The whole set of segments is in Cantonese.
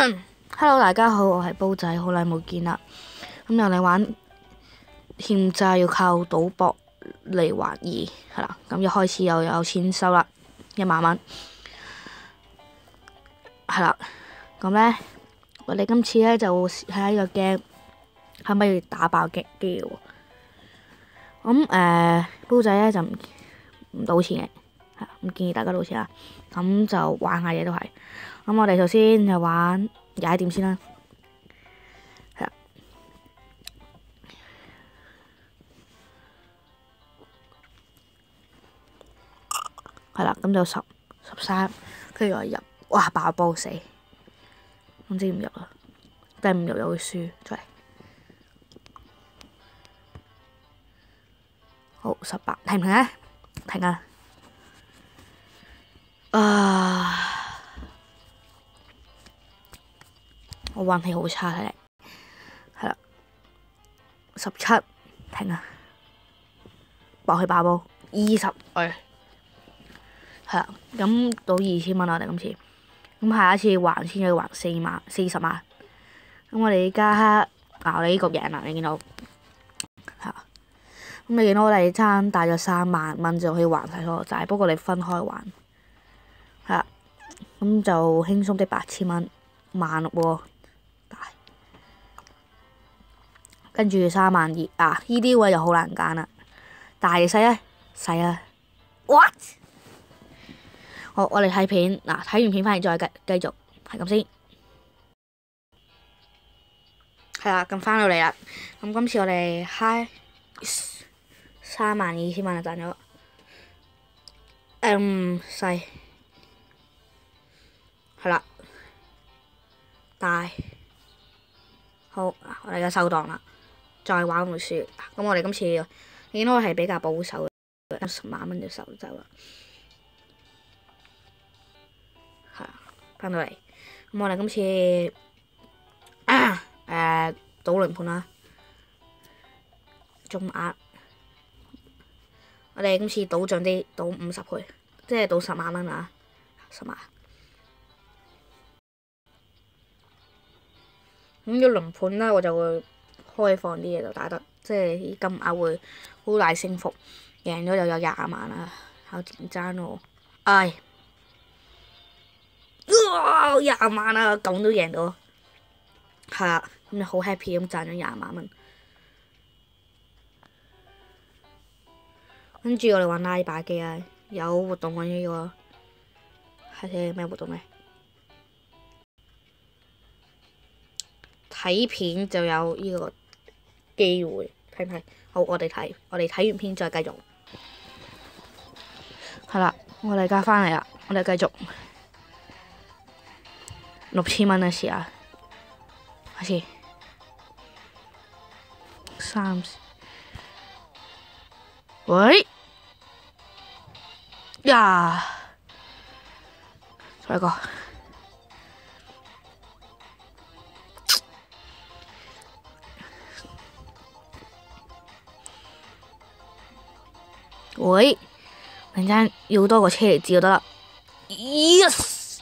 Hello， 大家好，我係煲仔，好耐冇見啦。咁又嚟玩欠債要靠賭博嚟還義，係啦。咁一開始又有錢收啦，1萬蚊，係啦。咁咧，我哋今次咧就睇下呢個 game 可唔可以打爆機喎。咁煲仔咧就唔賭錢嘅，係唔建議大家賭錢啦。咁就玩下嘢都係。咁我哋首先就玩踩點先啦，係啦，係啦，咁就13，跟住我入，哇爆煲死，唔知唔入啦，但係唔入又會輸，出嚟，好18，停唔停啊？停啊！我運氣好差睇嚟，係啦，17，停啊！爆去爆煲，20，係啦，咁到2000蚊啦，我哋今次，咁下一次還錢要還40萬，咁我哋而家我哋呢局贏啦，你見到，係啦，咁你見到我哋爭大約3萬蚊就可以還晒所有債，不過你分開還，係啦，咁就輕鬆的8000蚊，16000喎。跟住32000啊！呢啲位就好難揀啦，大定細啊？細啊 ！What？ 好，我哋睇片嗱，睇完片翻嚟再繼續，係咁先。係啦，咁翻到嚟啦。咁今次我哋嗨32000蚊就賺咗。細係啦，大好，我哋而家收檔啦。再玩會輸，咁我哋今次應該係比較保守嘅，10萬蚊就收走啦。係啊，翻到嚟，咁我哋今次賭輪盤啦，中額，我哋今次賭盡啲，賭50倍，即係賭10萬蚊啊，10萬。咁一輪盤咧，我就會開放啲嘢就打得，即係啲金額會好大升幅，贏咗就有20萬啦，好緊張喎！唉，20萬啊，咁都贏到，係啦，咁就好 happy 咁賺咗20萬蚊。跟住我哋玩拉把機啊，有活動嘅呢個，係睇咩活動咧？睇片就有呢個機會，睇唔睇？好，我哋睇完片再繼續。係啦，我哋而家翻嚟啦，我哋繼續6000蚊嘅時啊，開始30，喂呀，再一個。喂，突然間要多個車厘子就得啦 ，yes，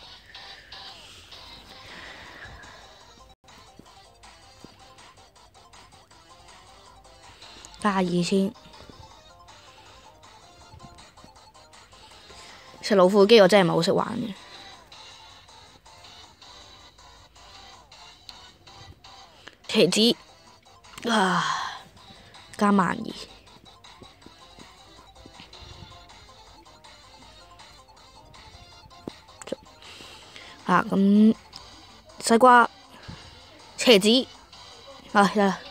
加2000。其實老虎機我真係唔係好識玩嘅，車厘子啊，加12000。啊，咁西瓜、茄子，得啦。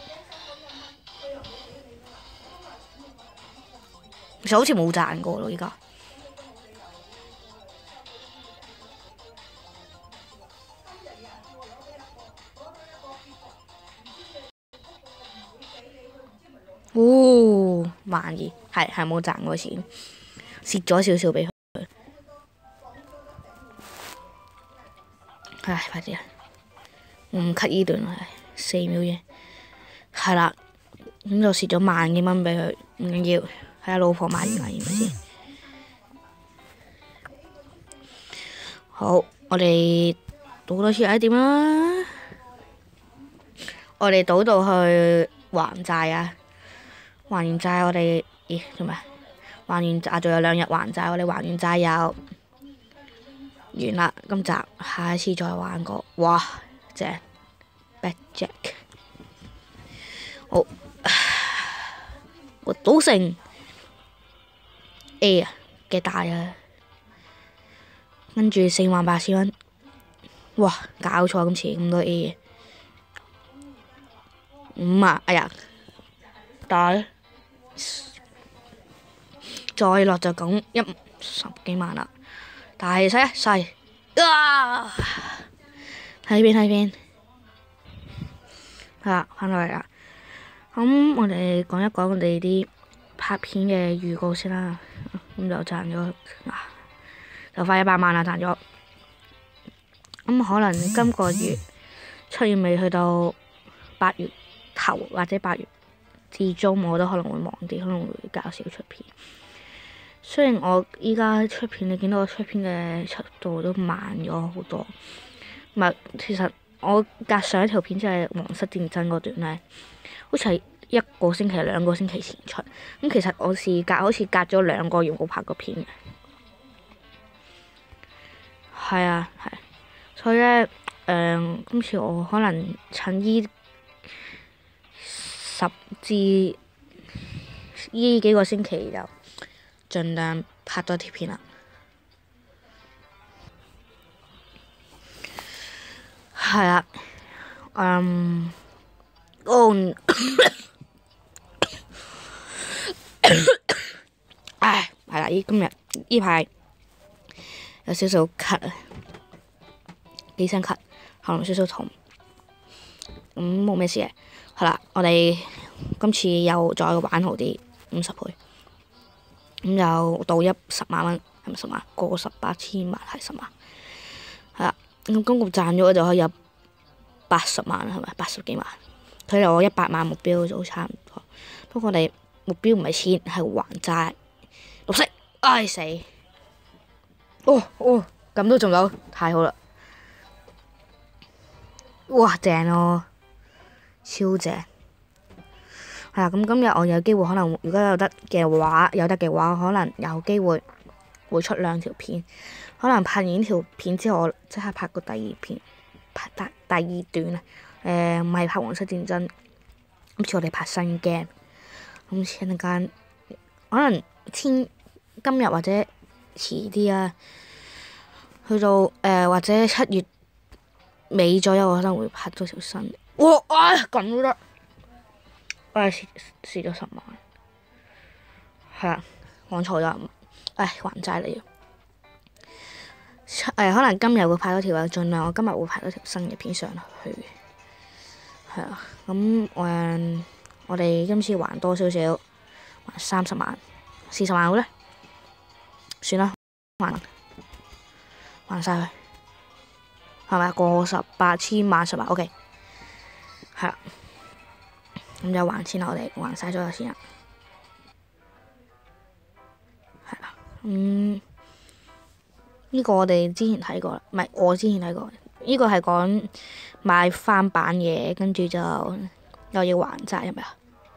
其實好似冇賺過咯，依家。12000，係冇賺過錢，蝕咗少少俾佢。唉，快啲啊！我唔 cut 呢段啦，4秒嘢。係啦，咁就蝕咗10000幾蚊俾佢，唔緊要，睇下老婆買唔買先。好，我哋賭多次睇點啦。我哋賭到去還債啊！還完債我哋，咦做咩？還完債仲有2日還債，我哋還完債又完啦。今集下一次再玩過，哇正 Black Jack。好，我賭成 A 啊嘅大啊，跟住48,000蚊。哇！搞錯，今次咁多 A 嘅5啊！哎呀，大再落就講10幾萬啦，大細啊！睇邊係啦，翻到嚟啦。咁我哋講一講我哋啲拍片嘅預告先啦。咁就賺咗就快100萬啦，賺咗。咁可能今個月7月尾去到8月頭或者8月至中，我都可能會忙啲，可能會較少出片。雖然我依家出片，你見到我出片嘅速度都慢咗好多。唔係，其實我隔上一條片即係皇室戰爭嗰段咧，好似係1個星期、2個星期前出。咁其實我好似隔咗2個月冇拍過片嘅。係啊，係。所以咧，今次我可能趁依幾個星期就盡量拍多啲片啦。係啊，唉，係啦，今日依排有少少咳啊，幾聲咳，喉嚨少少痛，咁冇咩事嘅。係啦，我哋今次又再玩好啲50倍，咁就到10萬蚊，係咪10萬？過18,000萬係10萬，係啦。咁今個賺咗就可以有80萬，係咪？80幾萬，距離我100萬目標就差唔多。不過我哋目標唔係錢，係還債。綠色，唉死！咁都中到，太好啦！哇，正咯，超正！係啦，咁今日我有機會可能，如果有得嘅話，可能有機會會出2條片。可能拍完呢條片之後，我即刻拍個第2片，拍第2段啊。唔係拍皇室戰爭，今次我哋拍新 game。咁陣間可能今日或者遲啲啊，去到或者7月尾左右，我可能會拍多條新。哇！咁都得，蝕咗10萬。係啊，講錯咗，還債嚟。可能今日會拍多條，盡量我今日會拍多條新嘅片上去。係啊，咁我哋今次還多少少，還30萬、40萬好咧，算啦，還晒佢，係咪過18,000萬10萬 OK？ 係啦，咁就還錢啦，我哋還晒所有錢啦，係啦，呢個我哋之前睇過啦，唔係我之前睇過，呢個係講買翻版嘢，跟住就又要還債，係咪啊？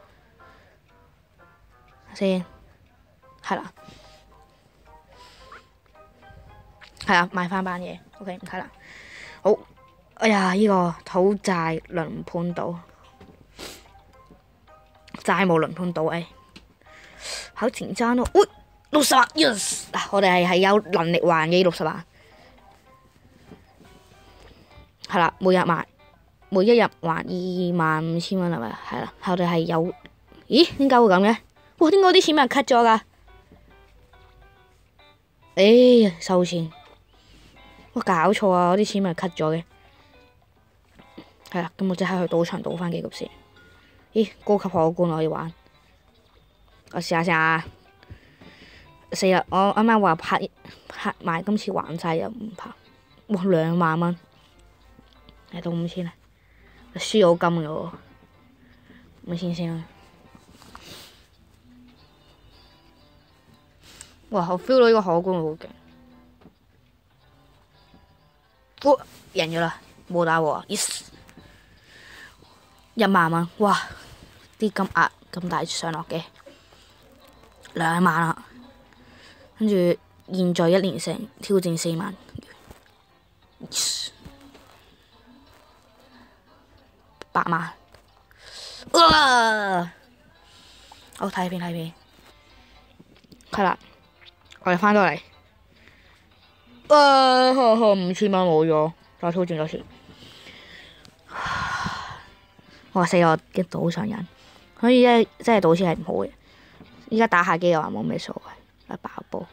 先係啦，係啊，買翻版嘢 OK 唔睇啦。好，哎呀，呢個討債輪盤賭，債務輪盤賭，好緊張咯。60萬 yes！ 嗱，我哋係有能力還嘅60萬，係啦，每一日還25,000蚊係咪？係啦，我哋係有。咦？點解會咁嘅？哇！點解啲錢俾人 cut 咗㗎？哎呀，收錢！哇，搞錯啊！我啲錢俾人 cut 咗嘅。係啦，咁我即刻去賭場賭翻幾局先。咦？高級荷官我可以玩，我試下。死啦！我啱啱話拍埋今次還債又唔拍，哇！2萬蚊，到5,000啦，輸好金嘅喎，5,000先啦。哇！我 feel 到呢個荷官好勁， 贏咗啦，冇打喎 ，yes， 10000蚊，哇！啲金額咁大上落嘅，2萬啦，跟住現在1連勝挑戰4萬，yes， 8萬，好睇片，係啦，我哋翻到嚟，5000蚊冇咗，再挑戰多次。我死我嘅賭上癮，所以咧真係賭錢係唔好嘅。依家打下機嘅話冇咩所謂，爆煲。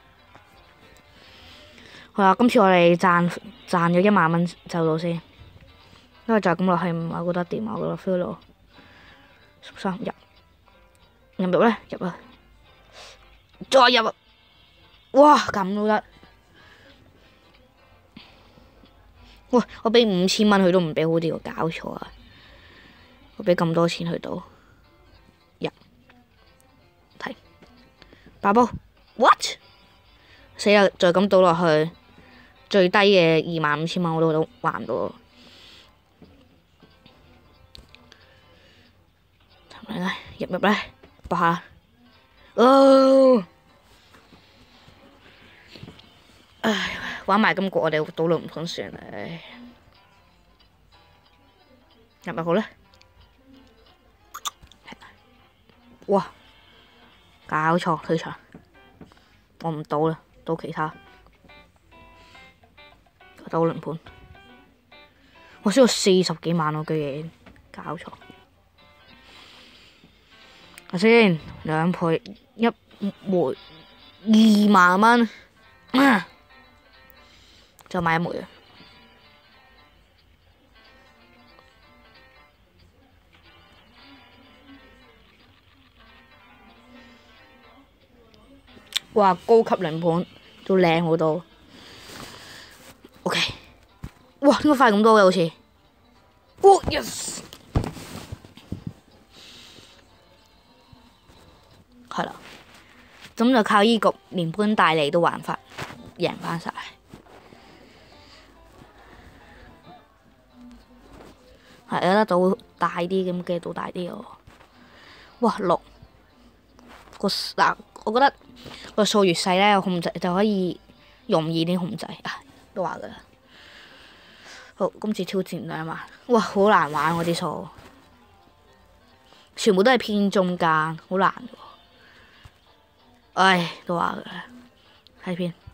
好啦，今次我哋賺咗10000蚊走到先，因為就咁落去唔係覺得掂，我覺得 feel 到。13入咧入啊，再入啊！哇咁都得，喂！我俾5000蚊佢都唔俾，好啲喎，搞錯啊！我俾咁多錢去賭，入睇爆煲 what 死啦！再咁賭落去，最低嘅25000蚊我都還唔到。嚟啦，入咧，搏下。唉，玩埋今個我哋賭到唔通算啦，入咪好咧？哇！搞錯退場，我唔賭啦，賭其他。賭輪盤，我需要40幾萬喎，居然搞錯。睇先，2倍1枚2萬蚊，再買1枚啊！哇，高級輪盤都靚好多。OK， 哇，點解快咁多嘅好似？哦 yes， 係啦，咁就靠依局連搬帶嚟都還法，贏翻晒。係有得賭大啲咁嘅賭大啲喎。哇6個嗱，我覺得個數越細咧，控制就可以容易啲控制啊，都話噶啦。好，今次挑戰2萬，哇，好難玩嗰啲數，全部都係偏中間，好難喎。唉，都話噶啦，睇片。